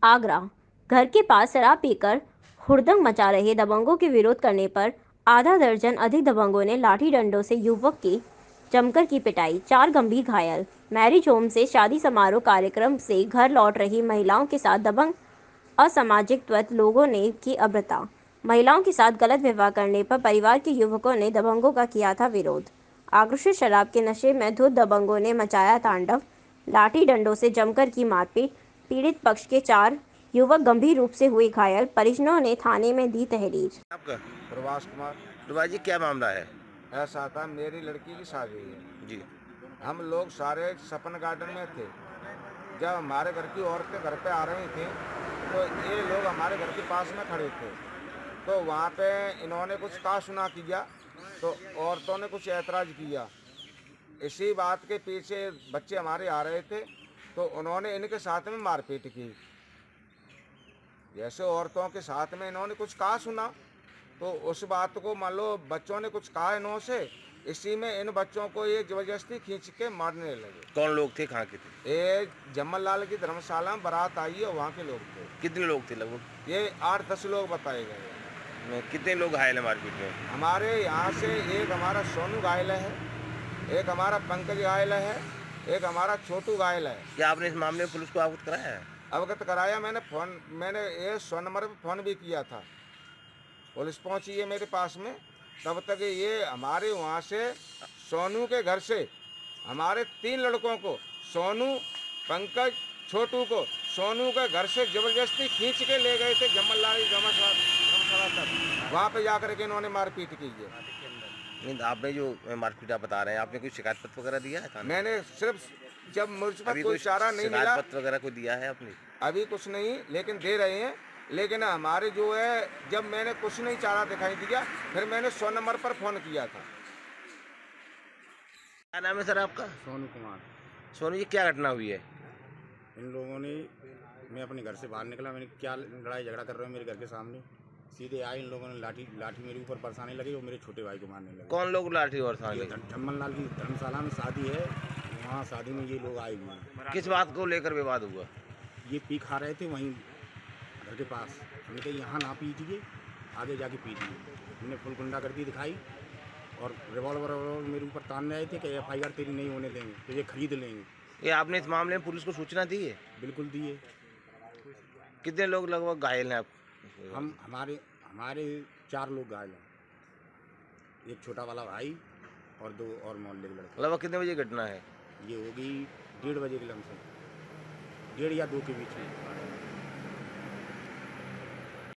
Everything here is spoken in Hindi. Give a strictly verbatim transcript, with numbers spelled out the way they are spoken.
आगरा। घर के पास शराब पीकर हुड़दंग मचा रहे दबंगों के विरोध करने पर आधा दर्जन अधिक दबंगों ने लाठी डंडों से युवक की जमकर की पिटाई, चार गंभीर घायल। मैरिज होम से शादी समारोह कार्यक्रम से घर लौट रही महिलाओं के साथ दबंग असामाजिक तत्व लोगों ने की अभद्रता। महिलाओं के साथ गलत व्यवहार करने पर परिवार के युवकों ने दबंगों का किया था विरोध। आक्रोशित शराब के नशे में धुत दबंगों ने मचाया तांडव, लाठी डंडों से जमकर की मारपीट। पीड़ित पक्ष के चार युवक गंभीर रूप से हुए घायल, परिजनों ने थाने में दी तहरीर। आपका प्रभास कुमार। प्रभास जी, क्या मामला है? ऐसा था, मेरी लड़की की शादी है जी। हम लोग सारे सपन गार्डन में थे। जब हमारे घर की औरतें घर पे आ रही थी तो ये लोग हमारे घर के पास में खड़े थे, तो वहाँ पे इन्होंने कुछ कहा सुना किया, तो औरतों ने कुछ ऐतराज़ किया। इसी बात के पीछे बच्चे हमारे आ रहे थे तो उन्होंने इनके साथ में मारपीट की। जैसे औरतों के साथ में इन्होंने कुछ कहा सुना तो उस बात को मान लो बच्चों ने कुछ कहा इन्हों से, इसी में इन बच्चों को ये जबरदस्ती खींच के मारने लगे। कौन लोग थे, कहाँ के थे? ये जम्मल लाल की धर्मशाला में बारात आई है, वहाँ के लोग थे। कितने लोग थे लगभग? ये आठ दस लोग बताए गए। कितने लोग घायल हैं मारपीट में? हमारे यहाँ से एक हमारा सोनू घायल है, एक हमारा पंकज घायल है, एक हमारा छोटू घायल है। क्या आपने इस मामले में पुलिस को अवगत कराया है? अवगत कराया, मैंने फ़ोन मैंने ये सौ नंबर पर फ़ोन भी किया था, पुलिस पहुंची है मेरे पास में। तब तक ये हमारे वहाँ से सोनू के घर से हमारे तीन लड़कों को, सोनू, पंकज, छोटू को सोनू के घर से जबरदस्ती खींच के ले गए थे जम्मल लाल धर्मशाला तक। वहाँ पे जाकर के इन्होंने मारपीट की है। नहीं, आपने जो मारपीट आप बता रहे हैं, आपने कोई शिकायत पत्र वगैरह दिया है? मैंने सिर्फ जब मुझ पर कोई चारा नहीं मिला, शिकायत पत्र वगैरह कोई दिया है आपने? अभी कुछ नहीं, लेकिन दे रहे हैं। लेकिन हमारे जो है, जब मैंने कुछ नहीं चारा दिखाई दिया, फिर मैंने सौ नंबर पर फ़ोन किया था। क्या नाम है सर आपका? सोनू कुमार। सोनू जी, क्या घटना हुई है? इन लोगों ने, मैं अपने घर से बाहर निकला, मैंने क्या लड़ाई झगड़ा कर रहे हो मेरे घर के सामने, सीधे आए इन लोगों ने लाठी लाठी मेरे ऊपर बरसाने लगे और मेरे छोटे भाई को मारने लगे। कौन लोग लाठी और साले? जम्मल लाल की धर्मशाला में शादी है, वहाँ शादी में ये लोग आए हुए हैं। किस बात को लेकर विवाद हुआ? ये पी खा रहे थे वहीं घर के पास, हमने कहा यहाँ ना पीजिए, आगे जाके पीजिए। हमने फुल गुंडागर्दी दिखाई और रिवॉल्वर मेरे ऊपर तानने आए थे कि एफ आई आर तेरी नहीं होने देंगे, तो ये खरीद लेंगे। ये आपने इस मामले में पुलिस को सूचना दी है? बिल्कुल दिए। कितने लोग लगभग घायल हैं आप? हम हमारे हमारे चार लोग घायल हैं, एक छोटा वाला भाई और दो और मोहल्ले के लड़के। लगभग कितने बजे घटना है? ये होगी डेढ़ बजे के लमसम, डेढ़ या दो के बीच में।